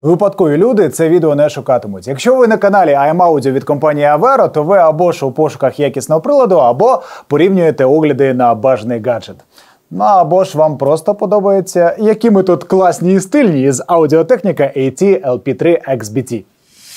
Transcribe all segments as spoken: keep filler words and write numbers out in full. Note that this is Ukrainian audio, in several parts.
Випадкові люди це відео не шукатимуть. Якщо ви на каналі ай ем Audio від компанії Avero, то ви або ж у пошуках якісного приладу, або порівнюєте огляди на бажаний гаджет. Ну або ж вам просто подобається, які ми тут класні і стильні з аудіотехніка ей ті ел пі три ікс бі ті.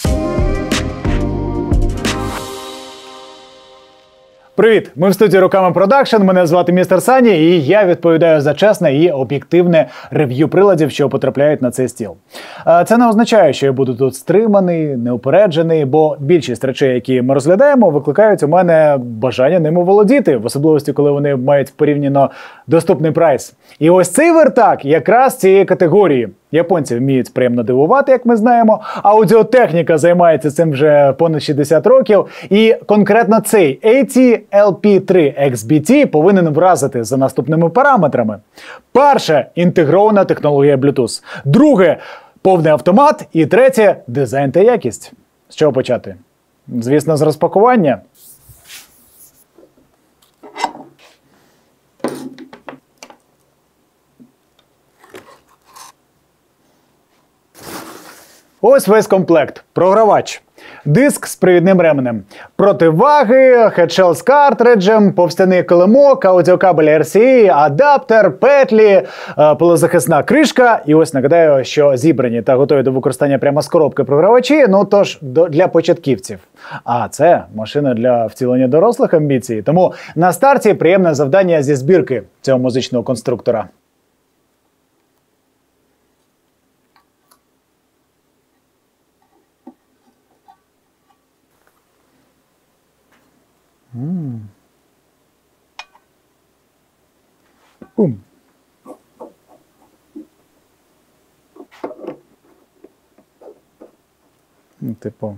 Привіт! Ми в студії Руками Продакшн, мене звати містер Сані, і я відповідаю за чесне і об'єктивне рев'ю приладів, що потрапляють на цей стіл. Це не означає, що я буду тут стриманий, неупереджений, бо більшість речей, які ми розглядаємо, викликають у мене бажання ними володіти, в особливості, коли вони мають порівняно доступний прайс. І ось цей вертак якраз цієї категорії. Японці вміють приємно дивувати, як ми знаємо, аудіотехніка займається цим вже понад шістдесят років, і конкретно цей ей ті ел пі три ікс бі ті повинен вразити за наступними параметрами. Перше – інтегрована технологія Bluetooth. Друге – повний автомат. І третє – дизайн та якість. З чого почати? Звісно, з розпакування. Ось весь комплект. Програвач. Диск з привідним ременем. Противаги, хедшел з картриджем, повстяний килимок, аудіокабель ар сі ей, адаптер, петлі, пилозахисна кришка. І ось нагадаю, що зібрані та готові до використання прямо з коробки програвачі, ну тож для початківців. А це машина для втілення дорослих амбіцій. Тому на старті приємне завдання зі збірки цього музичного конструктора. М. Бум. Ну, типу.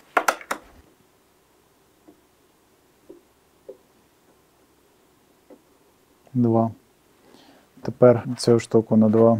Два. Тепер цю штуку на два.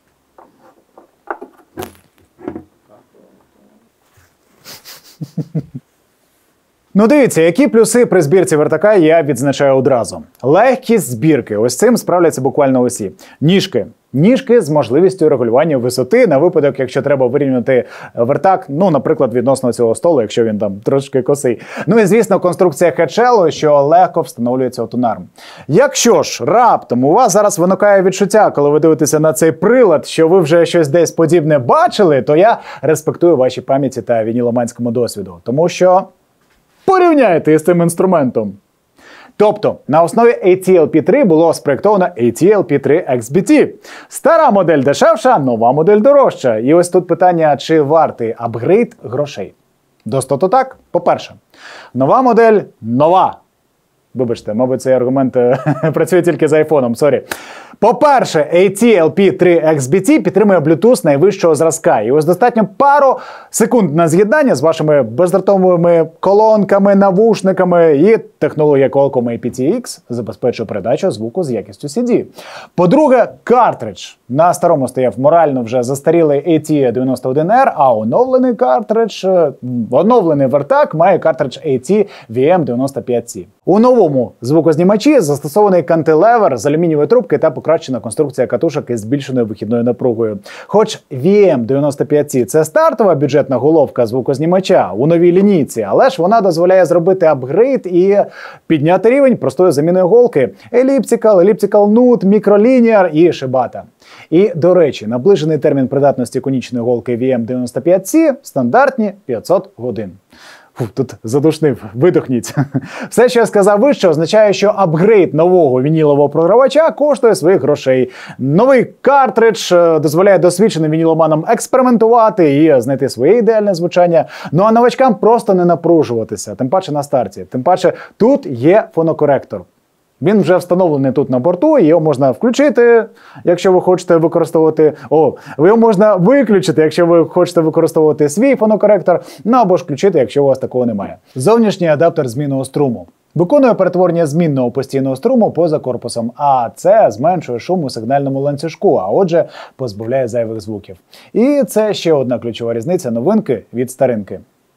Ну дивіться, які плюси при збірці вертака я відзначаю одразу. Легкість збірки. Ось цим справляться буквально усі. Ніжки. Ніжки з можливістю регулювання висоти на випадок, якщо треба вирівняти вертак, ну, наприклад, відносно цього столу, якщо він там трошки косий. Ну і, звісно, конструкція хедшелу, що легко встановлюється у тунарм. Якщо ж раптом у вас зараз виникає відчуття, коли ви дивитеся на цей прилад, що ви вже щось десь подібне бачили, то я респектую ваші пам'яті та вініломанському досвіду. Тому що порівняйте із цим інструментом. Тобто, на основі ей ті ел пі три було спроєктовано ей ті ел пі три ікс бі ті. Стара модель дешевша, нова модель дорожча. І ось тут питання, чи вартий апгрейд грошей. Достото так. По-перше, нова модель – нова. Вибачте, мабуть, цей аргумент працює тільки з айфоном, сорі. По-перше, ей ті ел пі три ікс бі ті підтримує Bluetooth найвищого зразка. І ось достатньо пару секунд на з'єднання з вашими бездротовими колонками, навушниками, і технологія Qualcomm ей пі ті ікс забезпечує передачу звуку з якістю сі ді. По-друге, картридж. На старому стояв морально вже застарілий ей ті дев'яносто один ар, а оновлений картридж, оновлений вертак має картридж ей ті ві ем дев'яносто п'ять сі. У новому звукознімачі застосований кантилевер з алюмінієвої трубки та покращена конструкція катушок із збільшеною вихідною напругою. Хоч ві ем дев'яносто п'ять сі – це стартова бюджетна головка звукознімача у новій лінійці, але ж вона дозволяє зробити апгрейд і підняти рівень простою заміною голки Elliptical, Elliptical Nut, Microlinear і Shibata. І, до речі, наближений термін придатності конічної голки ві ем дев'яносто п'ять сі – стандартні п'ятсот годин. Фу, тут задушнив, видохніть. Все, що я сказав вище, означає, що апгрейд нового вінілового програвача коштує своїх грошей. Новий картридж дозволяє досвідченим вініломанам експериментувати і знайти своє ідеальне звучання. Ну а новачкам просто не напружуватися, тим паче на старті. Тим паче тут є фонокоректор. Він вже встановлений тут на борту, і його можна включити, якщо ви хочете використовувати... О, його можна виключити, якщо ви хочете використовувати свій фонокоректор, ну або ж включити, якщо у вас такого немає. Зовнішній адаптер змінного струму. Виконує перетворення змінного постійного струму поза корпусом, а це зменшує шум у сигнальному ланцюжку, а отже позбавляє зайвих звуків. І це ще одна ключова різниця новинки від старинки.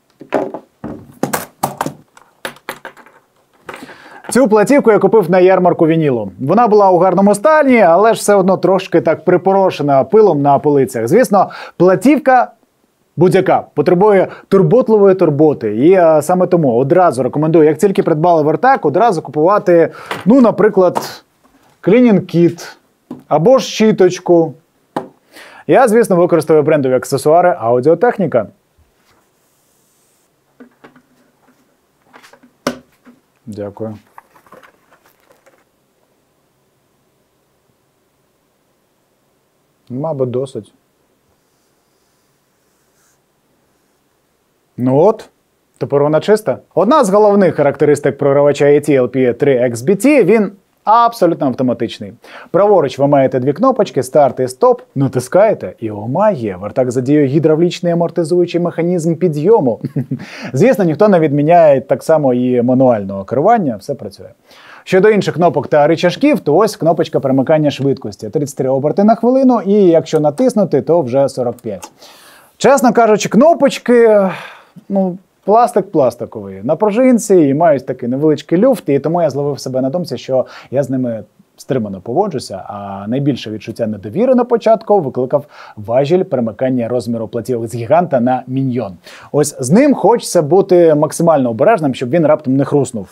Цю платівку я купив на ярмарку вінілу. Вона була у гарному стані, але ж все одно трошки так припорошена пилом на полицях. Звісно, платівка будь-яка потребує турботливої турботи. І а, саме тому одразу рекомендую, як тільки придбали вертак, одразу купувати, ну, наприклад, клінінг-кіт або ж щіточку. Я, звісно, використовую брендові аксесуари Аудіотехніка. Дякую. Мабуть, досить. Ну от, тепер вона чиста. Одна з головних характеристик програвача ей ті ел пі три ікс бі ті – він абсолютно автоматичний. Праворуч ви маєте дві кнопочки «Старт» і «Стоп», натискаєте і о магія, вертак задіює гідравлічний амортизуючий механізм підйому. Звісно, ніхто не відміняє так само і мануального керування, все працює. Щодо інших кнопок та рычажків, то ось кнопочка перемикання швидкості. тридцять три оберти на хвилину, і якщо натиснути, то вже сорок п'ять. Чесно кажучи, кнопочки, ну, пластик пластиковий. На пружинці і мають такий невеличкий люфт, і тому я зловив себе на думці, що я з ними стримано поводжуся, а найбільше відчуття недовіри на початку викликав важіль перемикання розміру платівок з гіганта на міньйон. Ось з ним хочеться бути максимально обережним, щоб він раптом не хруснув.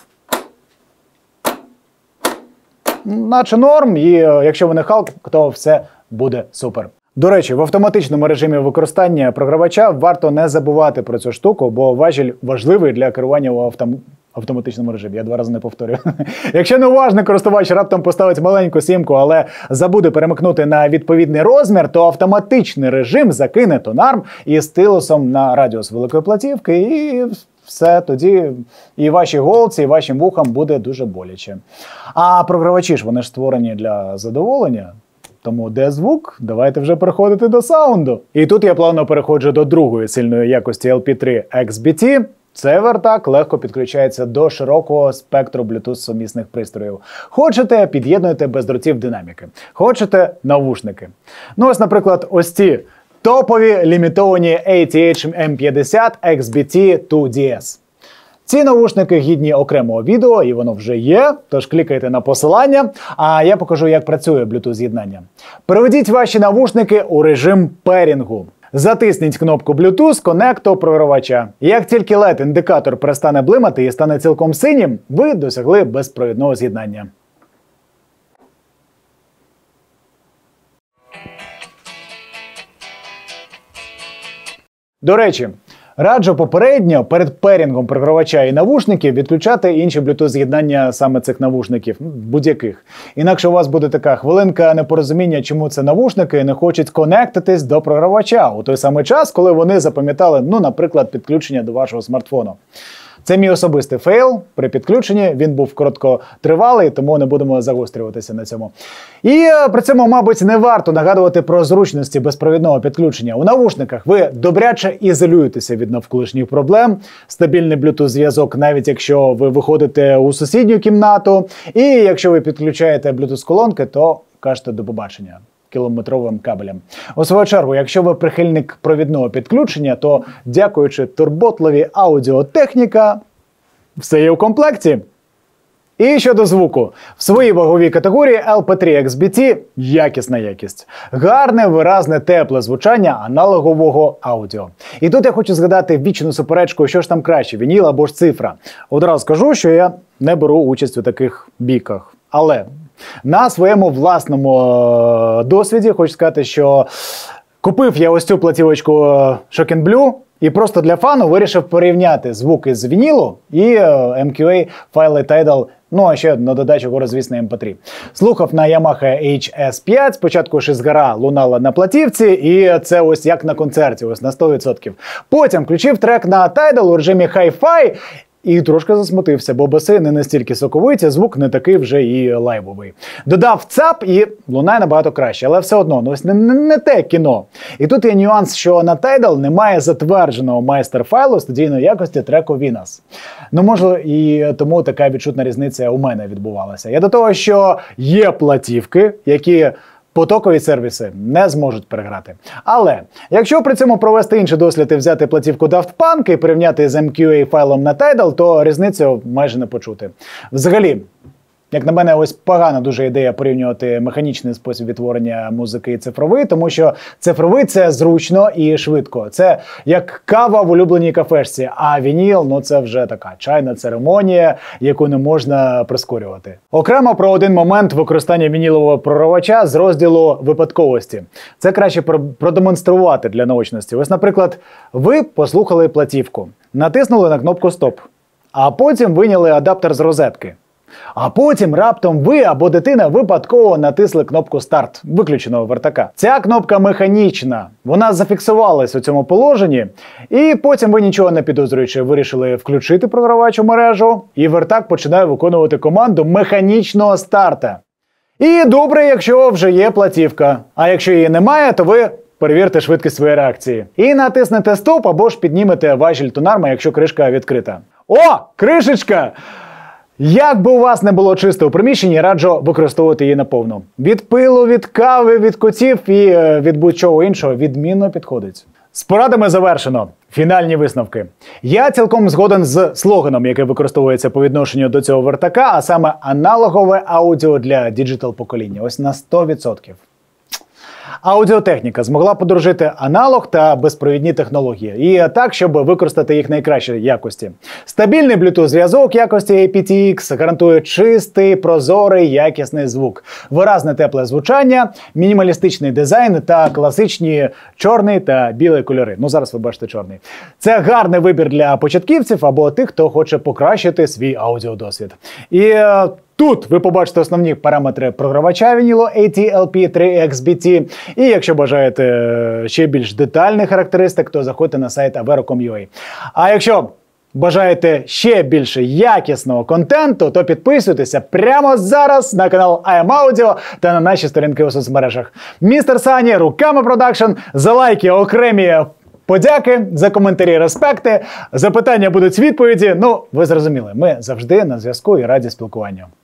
Наче норм, і якщо ви не Халк, то все буде супер. До речі, в автоматичному режимі використання програвача варто не забувати про цю штуку, бо важіль важливий для керування у автом... автоматичному режимі. Я два рази не повторюю. Якщо неуважний користувач раптом поставить маленьку сімку, але забуде перемикнути на відповідний розмір, то автоматичний режим закине тонарм із стилусом на радіус великої платівки, і все, тоді і вашій голці, і вашим вухам буде дуже боляче. А програвачі ж, вони ж створені для задоволення. Тому де звук? Давайте вже переходити до саунду. І тут я плавно переходжу до другої сильної якості ел пі три ікс бі ті. Цей вертак легко підключається до широкого спектру Bluetooth-сумісних пристроїв. Хочете – під'єднуєте без дротів динаміки. Хочете – навушники. Ну ось, наприклад, ось ці топові лімітовані ей ті ейч ем п'ятдесят ікс бі ті два ді ес. Ці навушники гідні окремого відео, і воно вже є, тож клікайте на посилання, а я покажу, як працює Bluetooth-з'єднання. Переведіть ваші навушники у режим перінгу. Затисніть кнопку Bluetooth коннекту програвача. Як тільки ел і ді-індикатор перестане блимати і стане цілком синім, ви досягли безпровідного з'єднання. До речі, раджу попередньо перед перінгом програвача і навушників відключати інші Bluetooth-з'єднання саме цих навушників, будь-яких. Інакше у вас буде така хвилинка непорозуміння, чому це навушники не хочуть конектитись до програвача у той самий час, коли вони запам'ятали, ну, наприклад, підключення до вашого смартфону. Це мій особистий фейл при підключенні, він був короткотривалий, тому не будемо загострюватися на цьому. І при цьому, мабуть, не варто нагадувати про зручності безпровідного підключення. У навушниках ви добряче ізолюєтеся від навколишніх проблем, стабільний Bluetooth-зв'язок, навіть якщо ви виходите у сусідню кімнату, і якщо ви підключаєте Bluetooth-колонки, то кажете до побачення кілометровим кабелем. У свою чергу, якщо ви прихильник провідного підключення, то, дякуючи турботливій Аудіотехніка, все є в комплекті. І щодо звуку. В своїй ваговій категорії ел пі три ікс бі ті – якісна якість. Гарне, виразне, тепле звучання аналогового аудіо. І тут я хочу згадати вічну суперечку, що ж там краще – вініл або ж цифра. Одразу скажу, що я не беру участь у таких бійках. Але на своєму власному досвіді хочу сказати, що купив я ось цю платівочку Shock and Blue і просто для фану вирішив порівняти звуки з вінілу і ем кю ей файли Tidal, ну а ще на додачу горозвісний ем пі три. Слухав на Yamaha ейч ес п'ять, спочатку шизгара лунала на платівці, і це ось як на концерті, ось на сто відсотків. Потім включив трек на Tidal у режимі Hi-Fi, і трошки засмутився, бо баси не настільки соковиті, звук не такий вже і лайвовий. Додав цап і лунає набагато краще, але все одно, ну ось не, не, не те кіно. І тут є нюанс, що на Tidal немає затвердженого майстер-файлу студійної якості треку Venus. Ну, може, і тому така відчутна різниця у мене відбувалася. Я до того, що є платівки, які потокові сервіси не зможуть переграти. Але, якщо при цьому провести інший дослід і взяти платівку Daft Punk і порівняти з ем кю ей файлом на Tidal, то різницю майже не почути. Взагалі, Як на мене, ось погана дуже ідея порівнювати механічний спосіб відтворення музики і цифровий, тому що цифровий – це зручно і швидко. Це як кава в улюбленій кафешці, а вініл – ну це вже така чайна церемонія, яку не можна прискорювати. Окремо про один момент використання вінілового програвача з розділу випадковості. Це краще продемонструвати для наочності. Ось, наприклад, ви послухали платівку, натиснули на кнопку «Стоп», а потім вийняли адаптер з розетки. А потім раптом ви або дитина випадково натисли кнопку «Старт» виключеного вертака. Ця кнопка механічна, вона зафіксувалась у цьому положенні, і потім ви, нічого не підозрюючи, вирішили включити програвач у мережу, і вертак починає виконувати команду механічного старта. І добре, якщо вже є платівка, а якщо її немає, то ви перевірте швидкість своєї реакції. І натиснете «Стоп» або ж піднімете важіль тонарма, якщо кришка відкрита. О, кришечка! Як би у вас не було чисто у приміщенні, раджу використовувати її наповну. Від пилу, від кави, від котів і від будь-чого іншого відмінно підходить. З порадами завершено. Фінальні висновки. Я цілком згоден з слоганом, який використовується по відношенню до цього вертака, а саме аналогове аудіо для діджитал-покоління. Ось на сто відсотків. Аудіотехніка змогла подружити аналог та безпровідні технології. І так, щоб використати їх найкращі якості. Стабільний Bluetooth-зв'язок якості ей пі ті ікс гарантує чистий, прозорий, якісний звук. Виразне тепле звучання, мінімалістичний дизайн та класичні чорний та білий кольори. Ну, зараз ви бачите чорний. Це гарний вибір для початківців або тих, хто хоче покращити свій аудіодосвід. І тут ви побачите основні параметри програвача вінілу ей ті ел пі три ікс бі ті. І якщо бажаєте ще більш детальних характеристик, то заходьте на сайт аверо крапка ком крапка ю а. А якщо бажаєте ще більше якісного контенту, то підписуйтеся прямо зараз на канал ай ем Audio та на наші сторінки у соцмережах. Містер Сані, Руками Продакшн, за лайки окремі подяки, за коментарі респекти, запитання будуть відповіді. Ну, ви зрозуміли, ми завжди на зв'язку і раді спілкуванню.